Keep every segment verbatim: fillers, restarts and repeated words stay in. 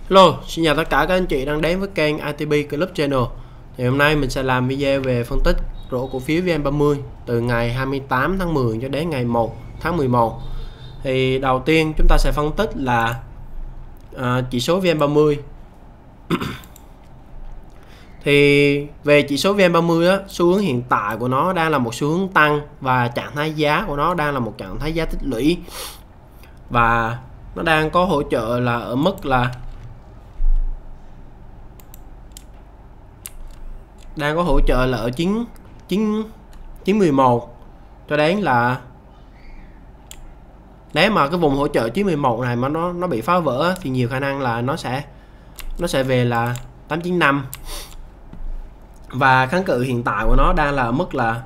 Hello, xin chào tất cả các anh chị đang đến với kênh i tê bê Club Channel. Thì hôm nay mình sẽ làm video về phân tích rổ cổ phiếu vê en ba mươi từ ngày hai mươi tám tháng mười cho đến ngày một tháng mười một. Thì đầu tiên chúng ta sẽ phân tích là à, chỉ số vê en ba mươi. Thì về chỉ số vê en ba mươi á, xu hướng hiện tại của nó đang là một xu hướng tăng và trạng thái giá của nó đang là một trạng thái giá tích lũy, và nó đang có hỗ trợ là ở mức là đang có hỗ trợ là ở chín chín chín mười một cho đến là nếu mà cái vùng hỗ trợ chín mười một này mà nó nó bị phá vỡ thì nhiều khả năng là nó sẽ nó sẽ về là tám chín năm, và kháng cự hiện tại của nó đang là ở mức là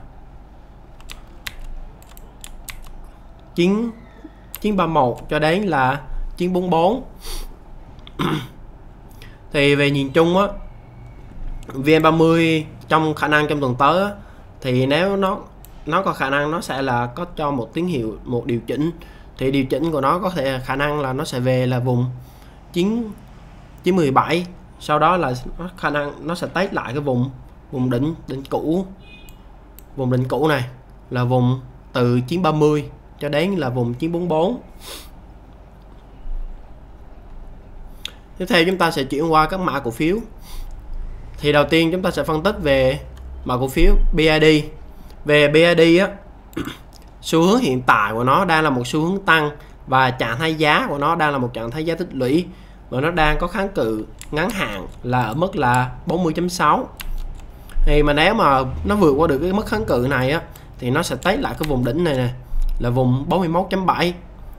chín chín ba mốt cho đến là chín bốn bốn. Thì về nhìn chung á, vê en ba mươi trong khả năng trong tuần tới á, thì nếu nó nó có khả năng nó sẽ là có cho một tín hiệu một điều chỉnh, thì điều chỉnh của nó có thể khả năng là nó sẽ về là vùng chín chín mười bảy, sau đó là nó khả năng nó sẽ test lại cái vùng vùng đỉnh đỉnh cũ vùng đỉnh cũ này là vùng từ chín ba mươi cho đến là vùng chín bốn bốn. Tiếp theo chúng ta sẽ chuyển qua các mã cổ phiếu. Thì đầu tiên chúng ta sẽ phân tích về mã cổ phiếu bê i đê. Về bê i đê á, xu hướng hiện tại của nó đang là một xu hướng tăng và trạng thái giá của nó đang là một trạng thái giá tích lũy, và nó đang có kháng cự ngắn hạn là ở mức là bốn mươi chấm sáu. Thì mà nếu mà nó vượt qua được cái mức kháng cự này á, thì nó sẽ test lại cái vùng đỉnh này nè là vùng bốn mươi mốt chấm bảy.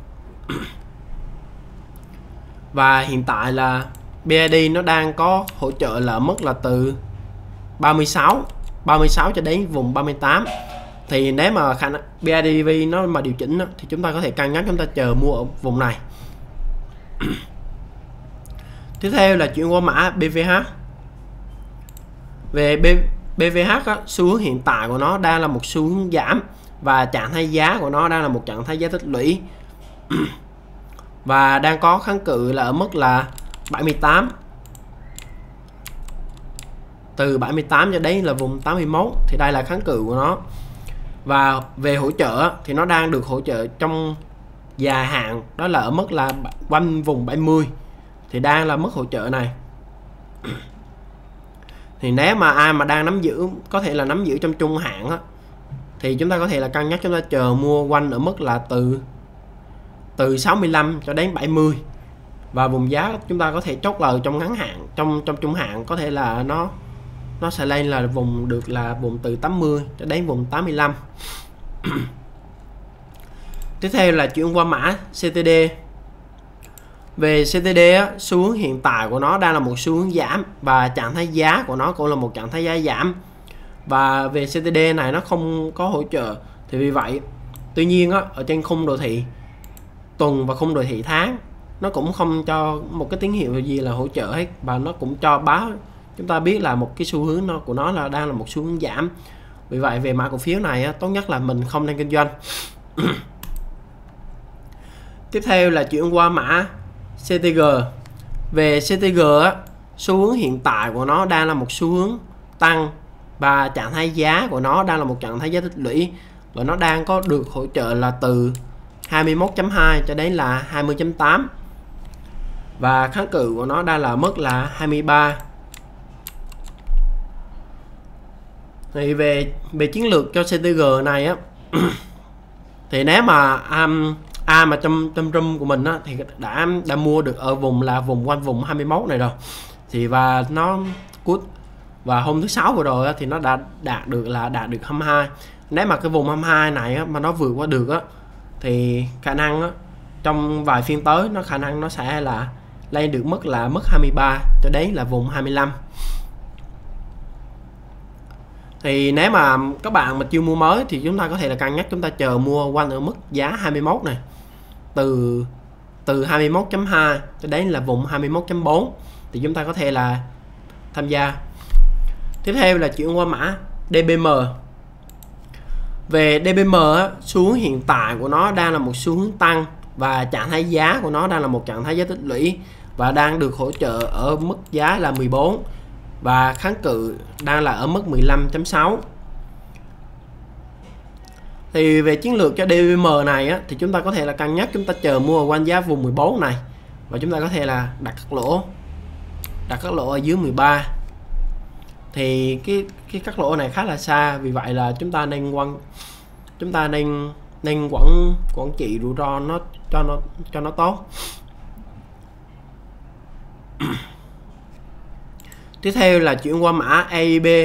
Và hiện tại là bê i đê nó đang có hỗ trợ là ở mức là từ ba mươi sáu cho đến vùng ba mươi tám. Thì nếu mà khả năng bê i đê nó mà điều chỉnh đó, thì chúng ta có thể cân nhắc chúng ta chờ mua ở vùng này. Tiếp theo là chuyển qua mã bê vê hát. Về bê vê hát á, xu hướng hiện tại của nó đang là một xu hướng giảm và trạng thái giá của nó đang là một trạng thái giá tích lũy, và đang có kháng cự là ở mức là bảy mươi tám, từ bảy mươi tám cho đến là vùng tám mươi mốt, thì đây là kháng cự của nó. Và về hỗ trợ thì nó đang được hỗ trợ trong dài hạn, đó là ở mức là quanh vùng bảy mươi, thì đang là mức hỗ trợ này. Thì nếu mà ai mà đang nắm giữ, có thể là nắm giữ trong trung hạn á, thì chúng ta có thể là cân nhắc chúng ta chờ mua quanh ở mức là từ từ sáu mươi lăm cho đến bảy mươi, và vùng giá chúng ta có thể chốt lời trong ngắn hạn, trong trong trung hạn có thể là nó nó sẽ lên là vùng được là vùng từ tám mươi cho đến vùng tám mươi lăm. Tiếp theo là chuyển qua mã xê tê đê. Về xê tê đê á, xu hướng hiện tại của nó đang là một xu hướng giảm và trạng thái giá của nó cũng là một trạng thái giá giảm. Và về xê tê đê này nó không có hỗ trợ, thì vì vậy tuy nhiên á, ở trên khung đồ thị tuần và khung đồ thị tháng nó cũng không cho một cái tín hiệu gì là hỗ trợ hết, và nó cũng cho báo chúng ta biết là một cái xu hướng nó của nó là đang là một xu hướng giảm. Vì vậy về mã cổ phiếu này á, tốt nhất là mình không nên kinh doanh. Tiếp theo là chuyển qua mã xê tê giê. Về xê tê giê á, xu hướng hiện tại của nó đang là một xu hướng tăng và trạng thái giá của nó đang là một trạng thái giá tích lũy, và nó đang có được hỗ trợ là từ hai mươi mốt chấm hai cho đến là hai mươi chấm tám, và kháng cự của nó đang là mức là hai mươi ba. Thì về về chiến lược cho xê tê giê này á, thì nếu mà um, ai mà trong trong room của mình á, thì đã đã mua được ở vùng là vùng quanh vùng hai mươi mốt này rồi, thì và nó cút và hôm thứ sáu vừa rồi á, thì nó đã đạt được là đạt được hai mươi hai. Nếu mà cái vùng hai mươi hai này á, mà nó vượt qua được á, thì khả năng á, trong vài phiên tới nó khả năng nó sẽ là lên được mức là mức hai mươi ba cho đến là vùng hai mươi lăm. Thì nếu mà các bạn mà chưa mua mới thì chúng ta có thể là cân nhắc chúng ta chờ mua quanh ở mức giá hai mươi mốt này, từ từ hai mươi mốt chấm hai cho đến là vùng hai mươi mốt chấm bốn, thì chúng ta có thể là tham gia. Tiếp theo là chuyển qua mã đê bê em. Về đê bê em á, xu hướng hiện tại của nó đang là một xu hướng tăng và trạng thái giá của nó đang là một trạng thái giá tích lũy, và đang được hỗ trợ ở mức giá là mười bốn, và kháng cự đang là ở mức mười lăm chấm sáu. Thì về chiến lược cho đê vê em này á, thì chúng ta có thể là cân nhắc chúng ta chờ mua ở quanh giá vùng mười bốn này, và chúng ta có thể là đặt các lỗ đặt các lỗ ở dưới mười ba. Thì cái cái các lỗ này khá là xa, vì vậy là chúng ta nên quan chúng ta nên nên quản quản trị rủi ro nó cho nó cho nó tốt. Tiếp theo là chuyển qua mã a i bê.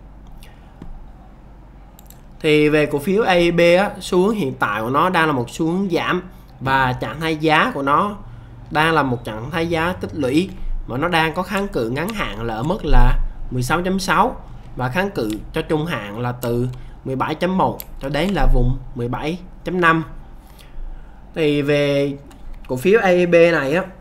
Thì về cổ phiếu a i bê á, xu hướng hiện tại của nó đang là một xu hướng giảm, và trạng thái giá của nó đang là một trạng thái giá tích lũy, mà nó đang có kháng cự ngắn hạn là ở mức là mười sáu chấm sáu, và kháng cự cho trung hạn là từ mười bảy chấm một cho đến là vùng mười bảy chấm năm. Thì về cổ phiếu a i bê này á,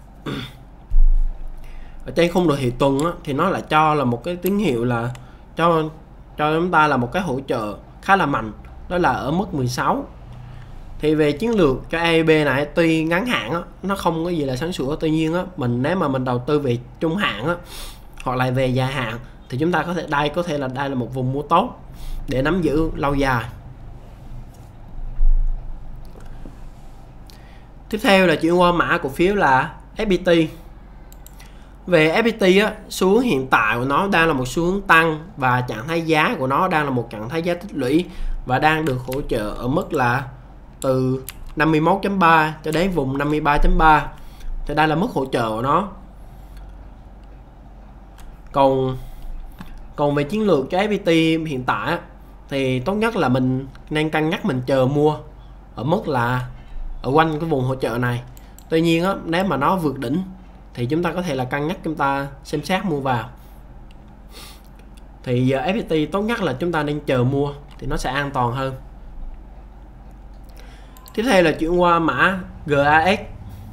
ở trên khung đồ thị tuần á, thì nó lại cho là một cái tín hiệu là cho cho chúng ta là một cái hỗ trợ khá là mạnh, đó là ở mức mười sáu. Thì về chiến lược cho a i bê này, tuy ngắn hạn á, nó không có gì là sáng sủa, tuy nhiên á, mình nếu mà mình đầu tư về trung hạn á, hoặc là về dài hạn, thì chúng ta có thể đây có thể là đây là một vùng mua tốt để nắm giữ lâu dài. Tiếp theo là chuyển qua mã cổ phiếu là ép pê tê. Về ép pê tê á, xu hướng hiện tại của nó đang là một xu hướng tăng, và trạng thái giá của nó đang là một trạng thái giá tích lũy, và đang được hỗ trợ ở mức là từ năm mươi mốt chấm ba cho đến vùng năm mươi ba chấm ba. Thì đây là mức hỗ trợ của nó. Còn còn về chiến lược cho ép pê tê hiện tại thì tốt nhất là mình nên cân nhắc mình chờ mua ở mức là ở quanh cái vùng hỗ trợ này. Tuy nhiên á, nếu mà nó vượt đỉnh thì chúng ta có thể là cân nhắc chúng ta xem xét mua vào. Thì giờ ép pê tê tốt nhất là chúng ta nên chờ mua thì nó sẽ an toàn hơn. Tiếp theo là chuyển qua mã giê a ét.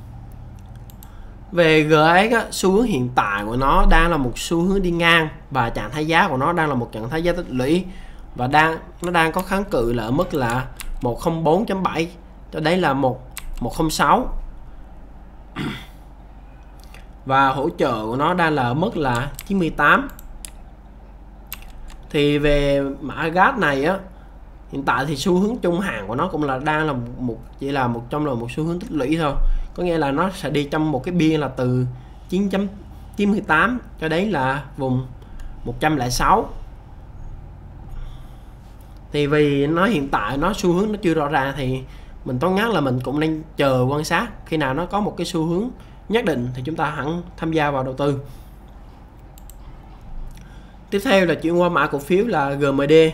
Về giê a ét á, xu hướng hiện tại của nó đang là một xu hướng đi ngang, và trạng thái giá của nó đang là một trạng thái giá tích lũy, và đang nó đang có kháng cự là ở mức là một không bốn chấm bảy cho đấy là một không sáu, và hỗ trợ của nó đang là ở mức là chín mươi tám. Thì về mã gas này á, hiện tại thì xu hướng trung hạn của nó cũng là đang là một chỉ là một trong là một xu hướng tích lũy thôi, có nghĩa là nó sẽ đi trong một cái biên là từ chín chấm chín mươi tám cho đến là vùng một trăm lẻ sáu. Thì vì nó hiện tại nó xu hướng nó chưa rõ ràng, thì mình tốt nhất là mình cũng nên chờ quan sát, khi nào nó có một cái xu hướng nhất định thì chúng ta hẳn tham gia vào đầu tư. Tiếp theo là chuyển qua mã cổ phiếu là giê em đê.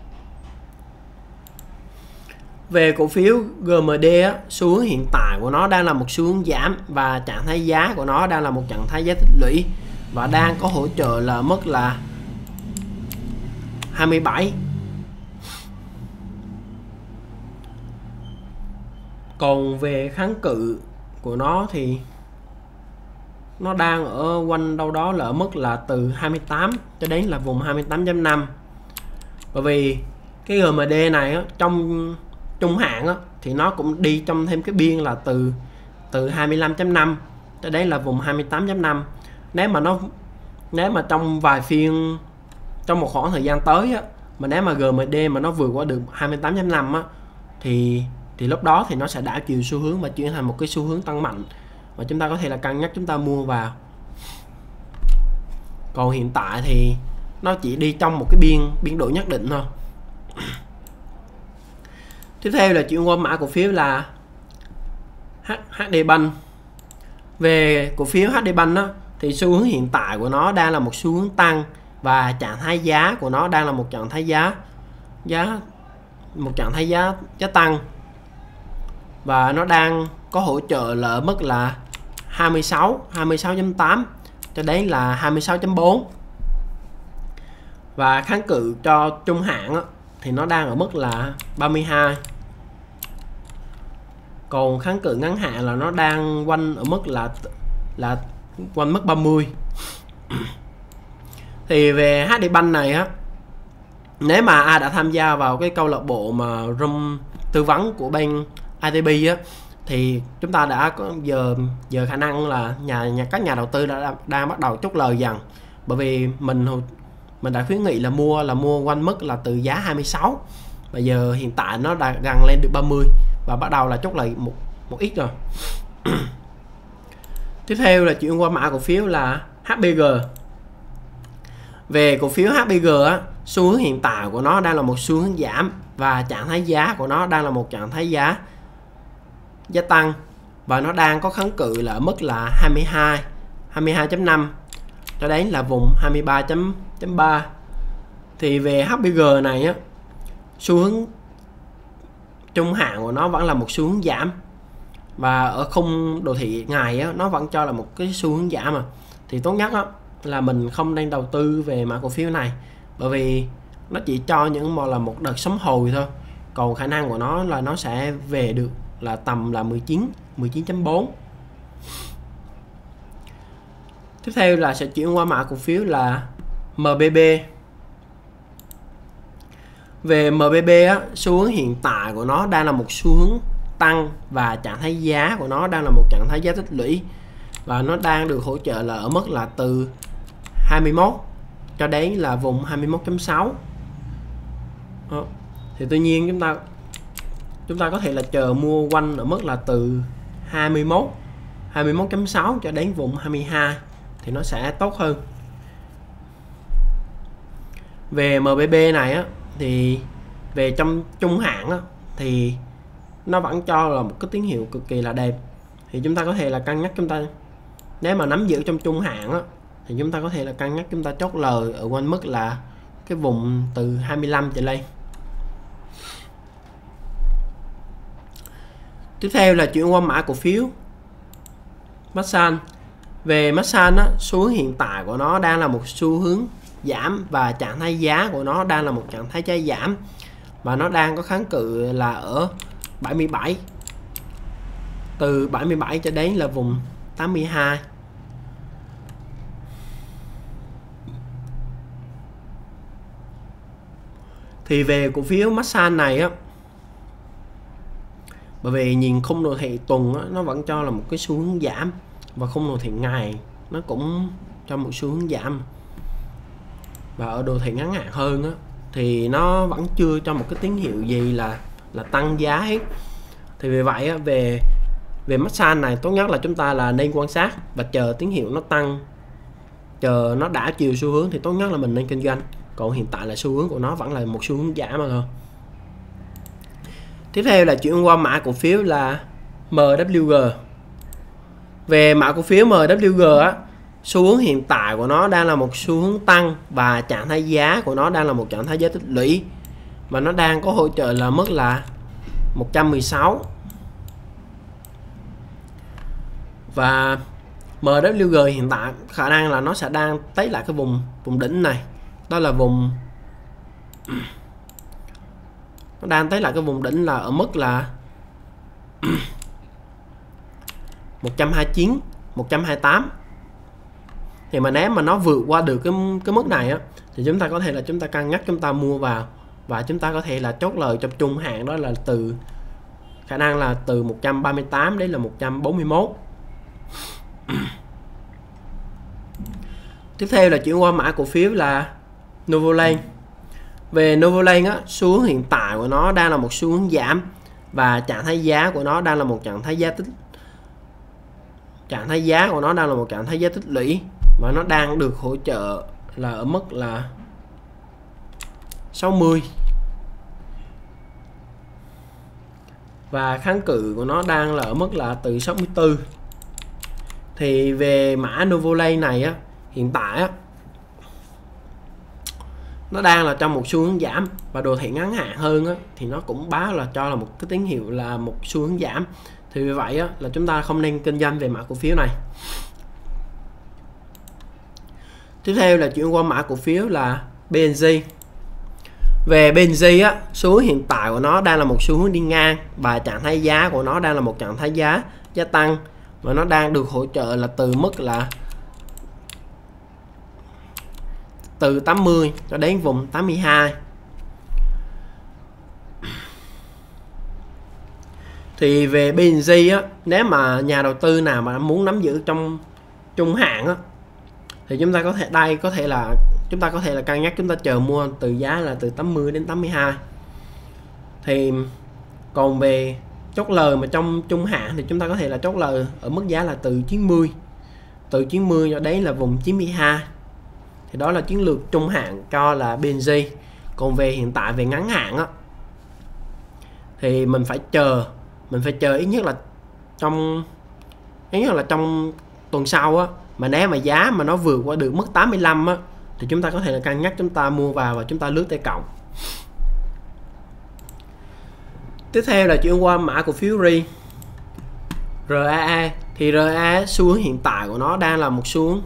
Về cổ phiếu giê em đê á, xu hướng hiện tại của nó đang là một xu hướng giảm, và trạng thái giá của nó đang là một trạng thái giá tích lũy, và đang có hỗ trợ là mức là hai mươi bảy. Còn về kháng cự của nó thì nó đang ở quanh đâu đó là ở mức là từ hai mươi tám cho đến là vùng hai mươi tám chấm năm. Bởi vì cái giê em đê này á, trong trung hạn á, thì nó cũng đi trong thêm cái biên là từ từ hai mươi lăm chấm năm cho đến là vùng hai mươi tám chấm năm. Nếu mà nó nếu mà trong vài phiên trong một khoảng thời gian tới á, mà nếu mà giê em đê mà nó vượt qua được hai mươi tám chấm năm á, thì thì lúc đó thì nó sẽ đảo chiều xu hướng và chuyển thành một cái xu hướng tăng mạnh, và chúng ta có thể là cân nhắc chúng ta mua vào. Còn hiện tại thì nó chỉ đi trong một cái biên biến đổi nhất định thôi. Tiếp theo là chuyển qua mã cổ phiếu là hát đê Bank. Về cổ phiếu hát đê Bank đó, thì xu hướng hiện tại của nó đang là một xu hướng tăng, và trạng thái giá của nó đang là một trạng thái giá giá một trạng thái giá giá tăng, và nó đang có hỗ trợ là ở mức là hai mươi sáu chấm tám cho đến là hai mươi sáu chấm bốn, và kháng cự cho trung hạn á, thì nó đang ở mức là ba mươi hai. Còn kháng cự ngắn hạn là nó đang quanh ở mức là là quanh mức ba mươi. Thì về hát đê Bank này á, nếu mà ai đã tham gia vào cái câu lạc bộ mà room tư vấn của bên i tê bê á, thì chúng ta đã có giờ giờ khả năng là nhà, nhà các nhà đầu tư đã đang bắt đầu chốt lời dần, bởi vì mình mình đã khuyến nghị là mua là mua quanh mức là từ giá hai mươi sáu, bây giờ hiện tại nó đã gần lên được ba mươi và bắt đầu là chốt lời một một ít rồi. Tiếp theo là chuyển qua mã cổ phiếu là hát pê giê. Về cổ phiếu hát pê giê á, xu hướng hiện tại của nó đang là một xu hướng giảm và trạng thái giá của nó đang là một trạng thái giá gia tăng, và nó đang có kháng cự là ở mức là hai mươi hai, hai mươi hai chấm năm cho đến là vùng hai mươi ba chấm ba. Thì về hát pê giê này á, xu hướng trung hạn của nó vẫn là một xu hướng giảm, và ở khung đồ thị ngày á, nó vẫn cho là một cái xu hướng giảm mà, thì tốt nhất á, là mình không nên đầu tư về mã cổ phiếu này, bởi vì nó chỉ cho những một là một đợt sóng hồi thôi, còn khả năng của nó là nó sẽ về được là tầm là mười chín, mười chín chấm bốn. Tiếp theo là sẽ chuyển qua mã cổ phiếu là em bê bê. Về em bê bê á, xu hướng hiện tại của nó đang là một xu hướng tăng và trạng thái giá của nó đang là một trạng thái giá tích lũy, và nó đang được hỗ trợ là ở mức là từ hai mươi mốt cho đến là vùng hai mươi mốt chấm sáu. Đó. Thì tuy nhiên chúng ta chúng ta có thể là chờ mua quanh ở mức là từ hai mươi mốt, hai mươi mốt chấm sáu cho đến vùng hai mươi hai thì nó sẽ tốt hơn. Về em bê bê này á, thì về trong trung hạn á, thì nó vẫn cho là một cái tín hiệu cực kỳ là đẹp, thì chúng ta có thể là cân nhắc, chúng ta nếu mà nắm giữ trong trung hạn á, thì chúng ta có thể là cân nhắc chúng ta chốt lời ở quanh mức là cái vùng từ hai mươi lăm trở lên. Tiếp theo là chuyển qua mã cổ phiếu Masan. Về Masan á, xu hướng hiện tại của nó đang là một xu hướng giảm và trạng thái giá của nó đang là một trạng thái giá giảm, và nó đang có kháng cự là ở bảy mươi bảy, từ bảy mươi bảy cho đến là vùng tám mươi hai. Thì về cổ phiếu Masan này á, bởi vì nhìn khung đồ thị tuần á, nó vẫn cho là một cái xu hướng giảm, và khung đồ thị ngày nó cũng cho một xu hướng giảm, và ở đồ thị ngắn hạn hơn á, thì nó vẫn chưa cho một cái tín hiệu gì là là tăng giá hết. Thì vì vậy á, về về Masan này tốt nhất là chúng ta là nên quan sát và chờ tín hiệu nó tăng, chờ nó đã chiều xu hướng thì tốt nhất là mình nên kinh doanh, còn hiện tại là xu hướng của nó vẫn là một xu hướng giảm mà thôi. Tiếp theo là chuyển qua mã cổ phiếu là em vê giê. Về mã cổ phiếu em vê giê á, xu hướng hiện tại của nó đang là một xu hướng tăng và trạng thái giá của nó đang là một trạng thái giá tích lũy, và nó đang có hỗ trợ là mức là một trăm mười sáu, và em vê giê hiện tại khả năng là nó sẽ đang tới lại cái vùng vùng đỉnh này, đó là vùng nó đang tới lại cái vùng đỉnh là ở mức là một trăm hai mươi chín, một trăm hai mươi tám. Thì mà nếu mà nó vượt qua được cái cái mức này á, thì chúng ta có thể là chúng ta cân nhắc chúng ta mua vào, và chúng ta có thể là chốt lời trong trung hạn, đó là từ khả năng là từ một trăm ba mươi tám đến là một trăm bốn mươi mốt. Tiếp theo là chuyển qua mã cổ phiếu là Novoland. Về Novoland á, xu hướng hiện tại của nó đang là một xu hướng giảm, và trạng thái giá của nó đang là một trạng thái giá tích trạng thái giá của nó đang là một trạng thái giá tích lũy, và nó đang được hỗ trợ là ở mức là sáu mươi, và kháng cự của nó đang là ở mức là từ sáu mươi tư. Thì về mã Novoland này á, hiện tại á, nó đang là trong một xu hướng giảm, và đồ thị ngắn hạn hơn á, thì nó cũng báo là cho là một cái tín hiệu là một xu hướng giảm. Thì vì vậy á, là chúng ta không nên kinh doanh về mã cổ phiếu này. Tiếp theo là chuyển qua mã cổ phiếu là bê en giê. Về bê en giê á, xu hướng hiện tại của nó đang là một xu hướng đi ngang, và trạng thái giá của nó đang là một trạng thái giá gia tăng, và nó đang được hỗ trợ là từ mức là từ tám mươi cho đến vùng tám mươi hai. Thì về bê en giê á, nếu mà nhà đầu tư nào mà muốn nắm giữ trong trung hạn á, thì chúng ta có thể đây có thể là chúng ta có thể là cân nhắc chúng ta chờ mua từ giá là từ tám mươi đến tám mươi hai. Thì còn về chốt lời mà trong trung hạn thì chúng ta có thể là chốt lời ở mức giá là từ chín mươi, từ chín mươi cho đấy là vùng chín mươi hai. Thì đó là chiến lược trung hạn cho là bê en giê. Còn về hiện tại về ngắn hạn á, thì mình phải chờ mình phải chờ ít nhất là trong ít nhất là trong tuần sau á, mà nếu mà giá mà nó vượt qua được mức tám mươi lăm á, thì chúng ta có thể là cân nhắc chúng ta mua vào và chúng ta lướt T cộng. Tiếp theo là chuyển qua mã cổ phiếu rờ rờ a a. Thì rờ a a xu hướng hiện tại của nó đang là một xu hướng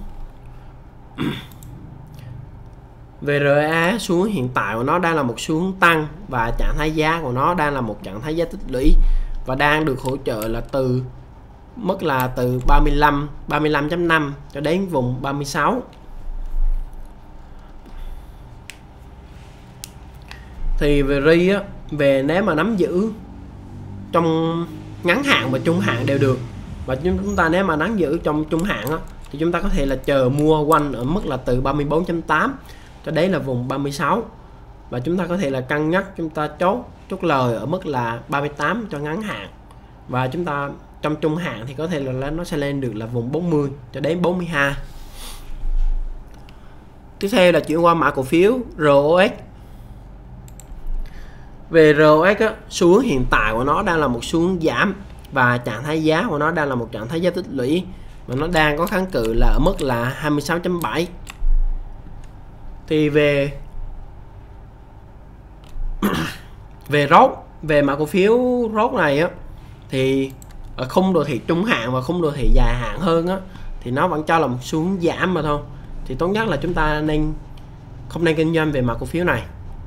về rờ a a xu hướng hiện tại của nó đang là một xu hướng tăng, và trạng thái giá của nó đang là một trạng thái giá tích lũy và đang được hỗ trợ là từ mức là từ ba mươi lăm ba mươi lăm chấm năm cho đến vùng ba mươi sáu. Thì về rờ á, về nếu mà nắm giữ trong ngắn hạn và trung hạn đều được, và chúng ta nếu mà nắm giữ trong trung hạn á, thì chúng ta có thể là chờ mua quanh ở mức là từ ba mươi bốn chấm tám cho đấy là vùng ba mươi sáu, và chúng ta có thể là cân nhắc chúng ta chốt chốt lời ở mức là ba mươi tám cho ngắn hạn, và chúng ta trong trung hạn thì có thể là nó sẽ lên được là vùng bốn mươi cho đến bốn mươi hai. Tiếp theo là chuyển qua mã cổ phiếu rờ o ích. Về rờ o ích á, xu hướng hiện tại của nó đang là một xu hướng giảm, và trạng thái giá của nó đang là một trạng thái giá tích lũy, và nó đang có kháng cự là ở mức là hai mươi sáu chấm bảy. Thì về về rốt về mã cổ phiếu rốt này á, thì ở khung đồ thị trung hạn và khung đồ thị dài hạn hơn á, thì nó vẫn cho là một xu hướng giảm mà thôi. Thì tốt nhất là chúng ta nên không nên kinh doanh về mã cổ phiếu này.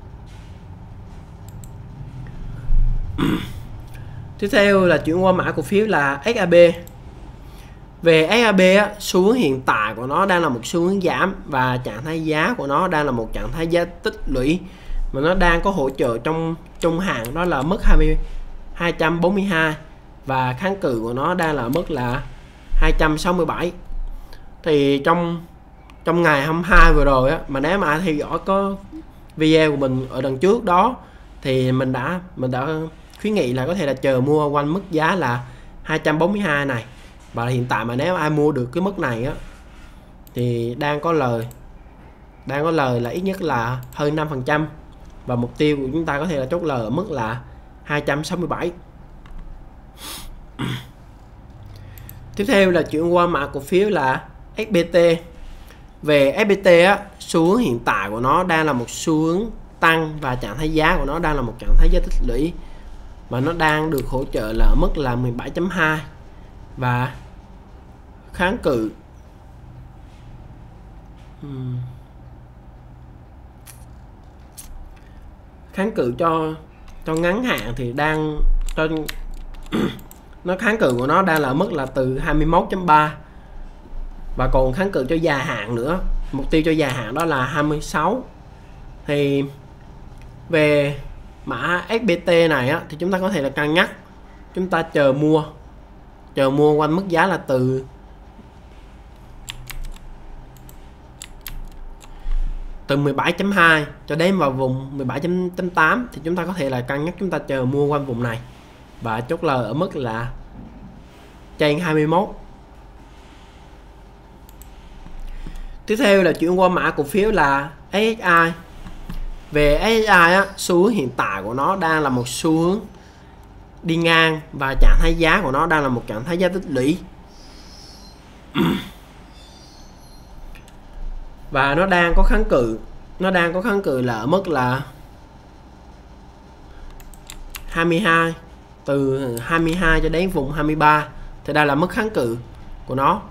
Tiếp theo là chuyển qua mã cổ phiếu là ét a bê. Về ét a bê á, xu hướng hiện tại của nó đang là một xu hướng giảm, và trạng thái giá của nó đang là một trạng thái giá tích lũy, mà nó đang có hỗ trợ trong trung hạn đó là mức hai trăm bốn mươi hai, và kháng cự của nó đang là mức là hai trăm sáu mươi bảy. Thì trong trong ngày hai mươi hai vừa rồi á, mà nếu mà ai theo dõi có video của mình ở đằng trước đó, thì mình đã mình đã khuyến nghị là có thể là chờ mua quanh mức giá là hai trăm bốn mươi hai này. Và hiện tại mà nếu ai mua được cái mức này á, thì đang có lời đang có lời là ít nhất là hơn năm phần trăm, và mục tiêu của chúng ta có thể là chốt lời ở mức là hai trăm sáu mươi bảy. Tiếp theo là chuyển qua mã cổ phiếu là ét pê tê. Về ét pê tê á, xu hướng hiện tại của nó đang là một xu hướng tăng, và trạng thái giá của nó đang là một trạng thái giá tích lũy, và nó đang được hỗ trợ là ở mức là mười bảy chấm hai, và kháng cự hmm. kháng cự cho cho ngắn hạn thì đang cho nó kháng cự của nó đang là mức là từ hai mươi mốt chấm ba, và còn kháng cự cho dài hạn nữa, mục tiêu cho dài hạn đó là hai mươi sáu. Thì về mã ét pê tê này á, thì chúng ta có thể là cân nhắc chúng ta chờ mua chờ mua quanh mức giá là từ từ mười bảy chấm hai cho đến vào vùng mười bảy chấm tám, thì chúng ta có thể là cân nhắc chúng ta chờ mua quanh vùng này và chốt lời ở mức là trên hai mươi mốt. Tiếp theo là chuyển qua mã cổ phiếu là ét ét i. Về ét ét i á, xu hướng hiện tại của nó đang là một xu hướng đi ngang, và trạng thái giá của nó đang là một trạng thái giá tích lũy, và nó đang có kháng cự nó đang có kháng cự là ở mức là hai mươi hai, từ hai mươi hai cho đến vùng hai mươi ba, thì đây là mức kháng cự của nó.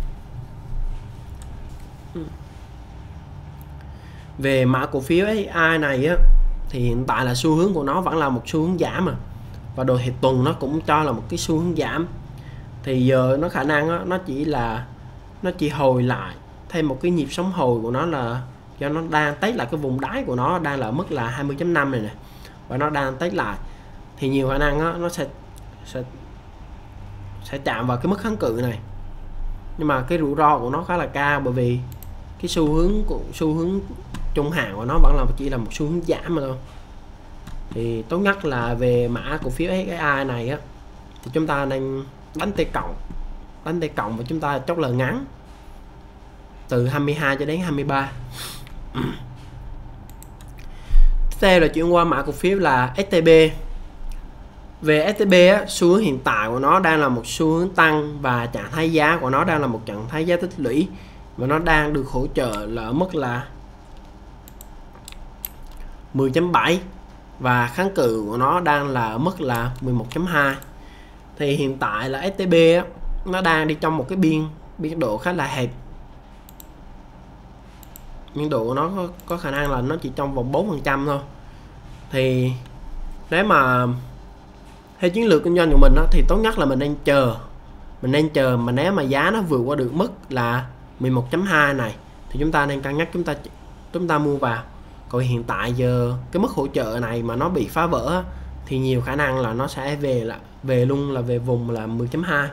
Về mã cổ phiếu ét ét i này á, thì hiện tại là xu hướng của nó vẫn là một xu hướng giảm, mà và đồ thị tuần nó cũng cho là một cái xu hướng giảm. Thì giờ nó khả năng á, nó chỉ là nó chỉ hồi lại thêm một cái nhịp sống hồi của nó, là do nó đang test lại cái vùng đáy của nó đang là mức là hai mươi chấm năm này nè, và nó đang test lại, thì nhiều khả năng á, nó sẽ sẽ sẽ chạm vào cái mức kháng cự này, nhưng mà cái rủi ro của nó khá là cao, bởi vì cái xu hướng của xu hướng trung hạn của nó vẫn là chỉ là một xu hướng giảm mà thôi. Thì tốt nhất là về mã cổ phiếu ét ét i này á, thì chúng ta nên đánh T cộng, đánh T cộng và chúng ta chốt lời ngắn từ hai mươi hai cho đến hai mươi ba. Tiếp theo là chuyển qua mã cổ phiếu là ét tê bê. Về ét tê bê á, xu hướng hiện tại của nó đang là một xu hướng tăng và trạng thái giá của nó đang là một trạng thái giá tích lũy, và nó đang được hỗ trợ là ở mức là mười chấm bảy và kháng cự của nó đang là ở mức là mười một chấm hai. Thì hiện tại là ét tê bê á, nó đang đi trong một cái biên biên độ khá là hẹp. Biên độ của nó có, có khả năng là nó chỉ trong vòng bốn phần trăm thôi. Thì nếu mà theo chiến lược kinh doanh của mình đó, thì tốt nhất là mình nên chờ. Mình nên chờ mà nếu mà giá nó vượt qua được mức là mười một chấm hai này thì chúng ta nên cân nhắc chúng ta chúng ta mua vào. Còn hiện tại giờ cái mức hỗ trợ này mà nó bị phá vỡ thì nhiều khả năng là nó sẽ về là về luôn là về vùng là mười chấm hai.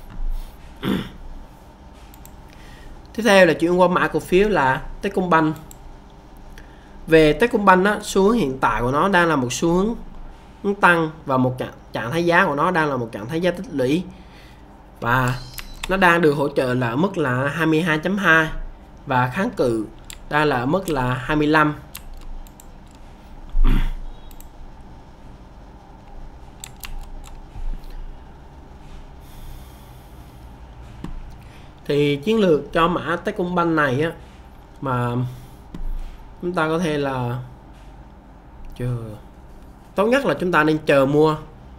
Tiếp theo là chuyển qua mã cổ phiếu là Techcombank. Về Techcombank á, xu hướng hiện tại của nó đang là một xu hướng, hướng tăng và một trạng, trạng thái giá của nó đang là một trạng thái giá tích lũy, và nó đang được hỗ trợ là ở mức là hai mươi hai chấm hai và kháng cự đang là ở mức là hai mươi lăm. Thì chiến lược cho mã Techcombank này á, mà chúng ta có thể là chờ, tốt nhất là chúng ta nên chờ mua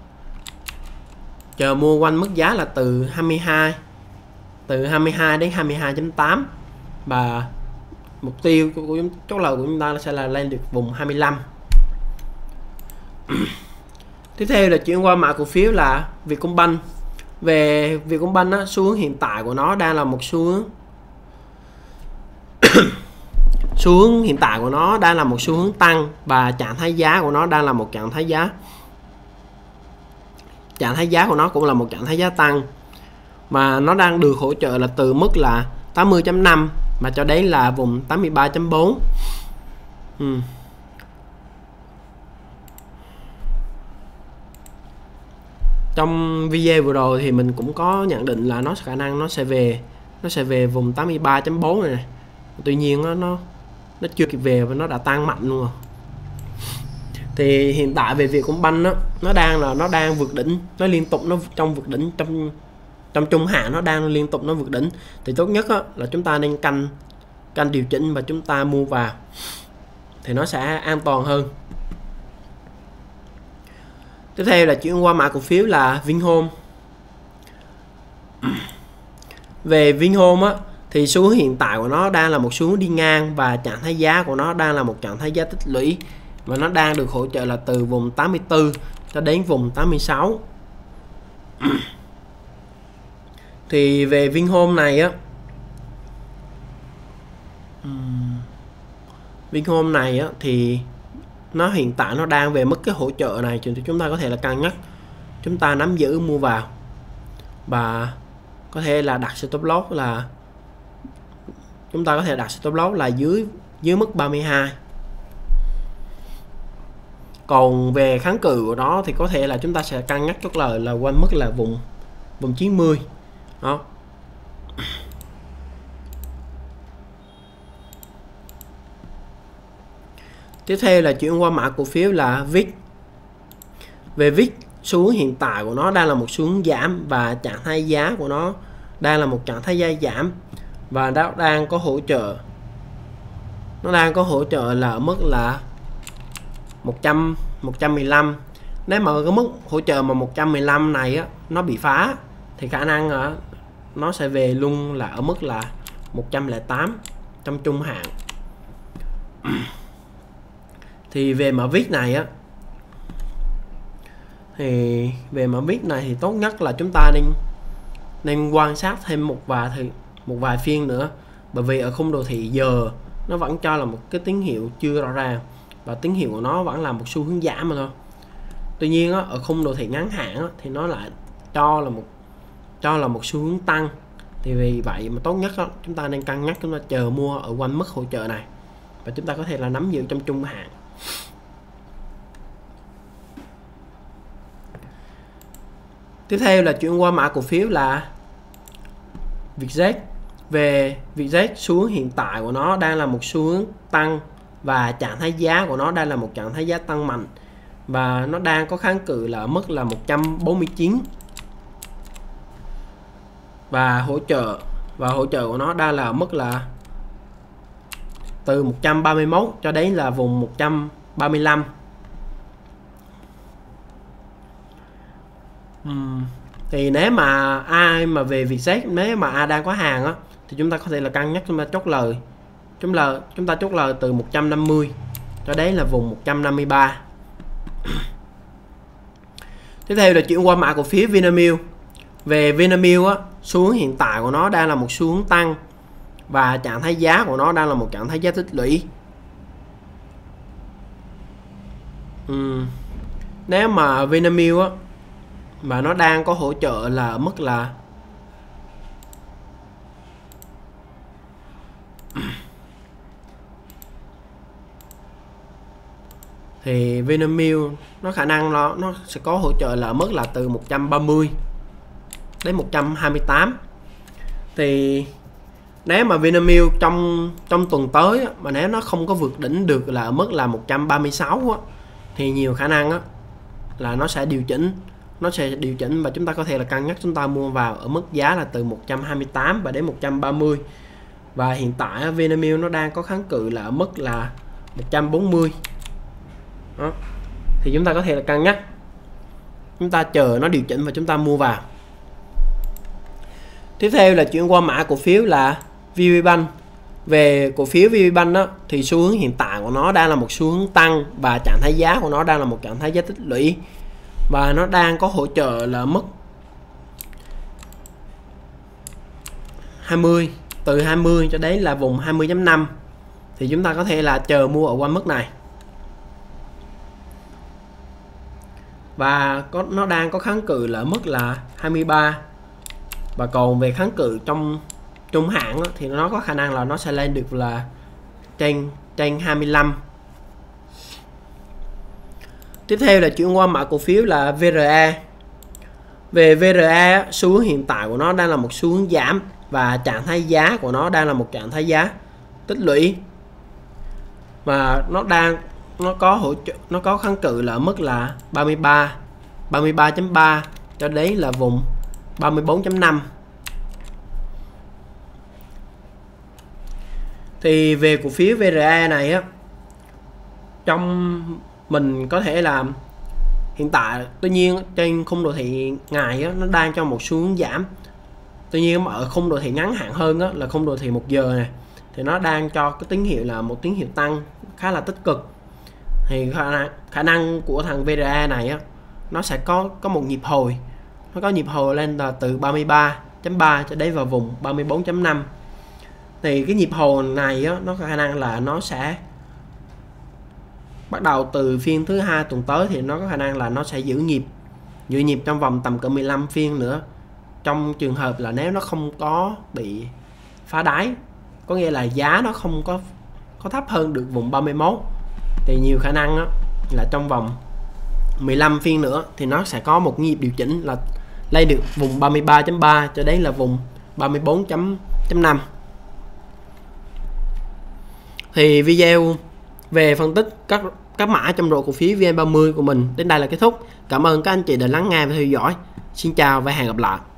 chờ mua quanh mức giá là từ hai mươi hai từ hai mươi hai đến hai mươi hai chấm tám, và mục tiêu của chúng chốt lời của chúng ta sẽ là lên được vùng hai mươi lăm. Tiếp theo là chuyển qua mã cổ phiếu là Vietcombank. Về Vietcombank á, xu hướng hiện tại của nó đang là một xu hướng xu hướng hiện tại của nó đang là một xu hướng tăng, và trạng thái giá của nó đang là một trạng thái giá trạng thái giá của nó cũng là một trạng thái giá tăng, mà nó đang được hỗ trợ là từ mức là tám mươi chấm năm mà cho đến là vùng tám mươi ba chấm bốn. ừ. Trong video vừa rồi thì mình cũng có nhận định là nó khả năng nó sẽ về nó sẽ về vùng tám mươi ba chấm bốn này, này. Tuy nhiên nó, nó nó chưa kịp về và nó đã tăng mạnh luôn rồi. Thì hiện tại về Vietcombank nó nó đang là nó đang vượt đỉnh, nó liên tục nó trong vượt đỉnh, trong trong trung hạn nó đang liên tục nó vượt đỉnh. Thì tốt nhất á, là chúng ta nên canh canh điều chỉnh và chúng ta mua vào thì nó sẽ an toàn hơn. Tiếp theo là chuyển qua mã cổ phiếu là Vinhome. Về Vinhome á, thì xu hướng hiện tại của nó đang là một xu hướng đi ngang, và trạng thái giá của nó đang là một trạng thái giá tích lũy, và nó đang được hỗ trợ là từ vùng tám mươi tư cho đến vùng tám mươi sáu. Thì về Vinhome này á, Vinhome này á, thì nó hiện tại nó đang về mức cái hỗ trợ này, thì chúng ta có thể là cân nhắc chúng ta nắm giữ mua vào, và có thể là đặt stop loss là chúng ta có thể đặt stop loss là dưới dưới mức ba mươi hai. Còn về kháng cự của nó thì có thể là chúng ta sẽ cân nhắc chốt lời là quanh mức là vùng vùng chín mươi đó. Tiếp theo là chuyển qua mã cổ phiếu là vê i xê. Về vê i xê, xu hướng hiện tại của nó đang là một xu hướng giảm, và trạng thái giá của nó đang là một trạng thái giá giảm, và nó đang có hỗ trợ nó đang có hỗ trợ là ở mức là một trăm một trăm mười lăm. Nếu mà cái mức hỗ trợ mà một trăm mười lăm này á, nó bị phá thì khả năng á, nó sẽ về luôn là ở mức là một trăm lẻ tám trong trung hạn. Thì về mã vê i xê này á, thì về mã vê i xê này thì tốt nhất là chúng ta nên nên quan sát thêm một vài thì một vài phiên nữa, bởi vì ở khung đồ thị giờ nó vẫn cho là một cái tín hiệu chưa rõ ràng, và tín hiệu của nó vẫn là một xu hướng giảm mà thôi. Tuy nhiên á, ở khung đồ thị ngắn hạn á, thì nó lại cho là một cho là một xu hướng tăng. Thì vì vậy mà tốt nhất đó, chúng ta nên cân nhắc chúng ta chờ mua ở quanh mức hỗ trợ này và chúng ta có thể là nắm giữ trong trung hạn. Tiếp theo là chuyển qua mã cổ phiếu là Vietjet. Về Vietjet, xu hướng hiện tại của nó đang là một xu hướng tăng và trạng thái giá của nó đang là một trạng thái giá tăng mạnh, và nó đang có kháng cự là ở mức là một trăm bốn mươi chín và hỗ trợ và hỗ trợ của nó đang là ở mức là từ một trăm ba mươi mốt cho đến là vùng một trăm ba mươi lăm. uhm. Thì nếu mà ai mà về Vietjet, nếu mà ai đang có hàng á, thì chúng ta có thể là cân nhắc chúng ta chốt lời chúng là chúng ta chốt lời từ một trăm năm mươi cho đến là vùng một trăm năm mươi ba. Tiếp theo là chuyển qua mã cổ phiếu Vinamilk. Về Vinamilk á, xu hướng hiện tại của nó đang là một xu hướng tăng và trạng thái giá của nó đang là một trạng thái giá tích lũy. uhm. Nếu mà Vinamilk á mà nó đang có hỗ trợ là ở mức là thì Vinamilk nó khả năng nó nó sẽ có hỗ trợ là ở mức là từ một trăm ba mươi đến một trăm hai mươi tám. Thì nếu mà Vinamilk trong trong tuần tới mà nếu nó không có vượt đỉnh được là ở mức là một trăm ba mươi sáu á, thì nhiều khả năng á, là nó sẽ điều chỉnh nó sẽ điều chỉnh và chúng ta có thể là cân nhắc chúng ta mua vào ở mức giá là từ một trăm hai mươi tám và đến một trăm ba mươi. Và hiện tại Vinamilk nó đang có kháng cự là ở mức là một trăm bốn mươi. Đó. Thì chúng ta có thể là cân nhắc, chúng ta chờ nó điều chỉnh và chúng ta mua vào. Tiếp theo là chuyển qua mã cổ phiếu là vê pê Bank. Về cổ phiếu vê pê Bank đó, thì xu hướng hiện tại của nó đang là một xu hướng tăng và trạng thái giá của nó đang là một trạng thái giá tích lũy, và nó đang có hỗ trợ là mức hai mươi, từ hai mươi cho đến là vùng hai mươi chấm năm. Thì chúng ta có thể là chờ mua ở quanh mức này. Và có nó đang có kháng cự là mức là hai mươi ba. Và còn về kháng cự trong trung hạn đó, thì nó có khả năng là nó sẽ lên được là trên trên hai mươi lăm. Tiếp theo là chuyển qua mã cổ phiếu là vê rờ a. Về vê rờ a, xu hướng hiện tại của nó đang là một xu hướng giảm và trạng thái giá của nó đang là một trạng thái giá tích lũy, và nó đang nó có hỗ trợ nó có kháng cự là ở mức là ba mươi ba, ba mươi ba chấm ba cho đến là vùng ba mươi bốn chấm năm. Thì về cổ phiếu vê rờ a này á, trong mình có thể làm hiện tại, tuy nhiên trên khung đồ thị ngày á, nó đang cho một xu hướng giảm. Tuy nhiên ở khung đồ thị ngắn hạn hơn á, là khung đồ thị một giờ này, thì nó đang cho cái tín hiệu là một tín hiệu tăng khá là tích cực. Thì khả năng, khả năng của thằng vê rờ a này á, nó sẽ có có một nhịp hồi, nó có nhịp hồi lên là từ ba mươi ba chấm ba cho đến vào vùng ba mươi bốn chấm năm. Thì cái nhịp hồi này á, nó có khả năng là nó sẽ bắt đầu từ phiên thứ hai tuần tới, thì nó có khả năng là nó sẽ giữ nhịp giữ nhịp trong vòng tầm cỡ mười lăm phiên nữa, trong trường hợp là nếu nó không có bị phá đáy, có nghĩa là giá nó không có có thấp hơn được vùng ba mươi mốt, thì nhiều khả năng đó, là trong vòng mười lăm phiên nữa thì nó sẽ có một nhịp điều chỉnh là lấy được vùng ba mươi ba chấm ba cho đến là vùng ba mươi bốn chấm năm. Thì video về phân tích các các mã trong rổ cổ phiếu vê en ba mươi của mình đến đây là kết thúc. Cảm ơn các anh chị đã lắng nghe và theo dõi. Xin chào và hẹn gặp lại.